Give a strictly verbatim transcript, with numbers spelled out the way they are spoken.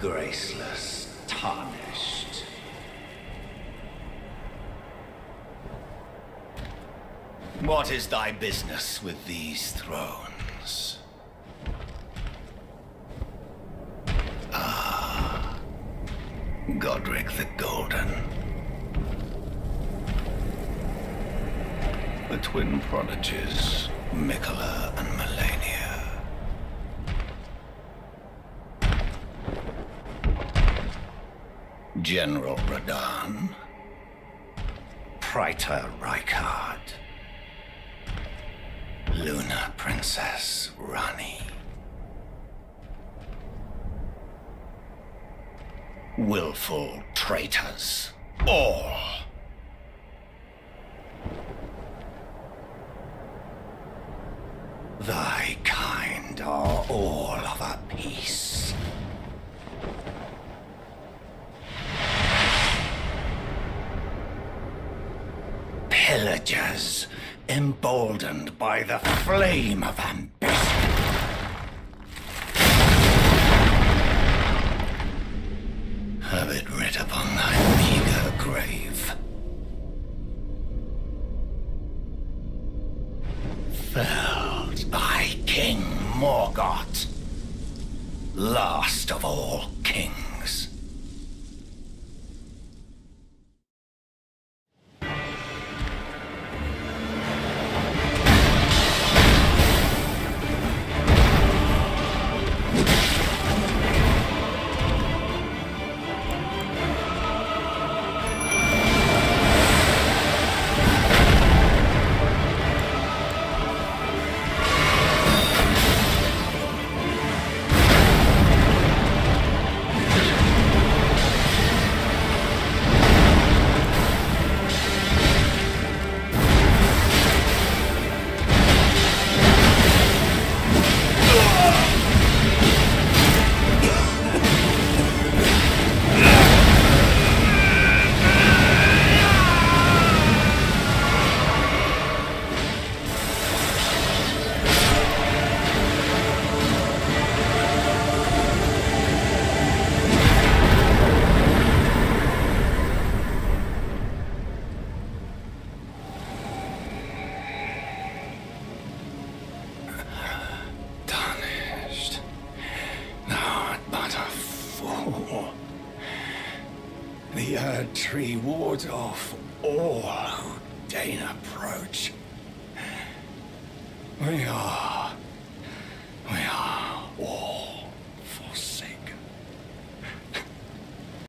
graceless, tarnished. What is thy business with these thrones? Ah, Godric the Golden. The twin prodigies, Miquella and Malenia. General Radahn. Praetor Rykard. Luna Princess Rani. Willful traitors, all. Thy kind are all of a piece. Pillagers, emboldened by the flame of ambition. Have it writ upon thy meager grave. Felled thy King Morgott, last of all kings. The Erd Tree wards off all who deign approach. We are